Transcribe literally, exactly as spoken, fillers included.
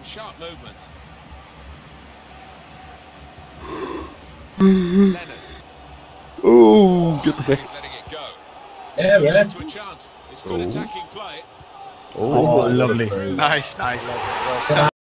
sharp movement. Oeh, get gek. Yeah, man. It's good attacking play. Oh, Oh, lovely. Nice, nice.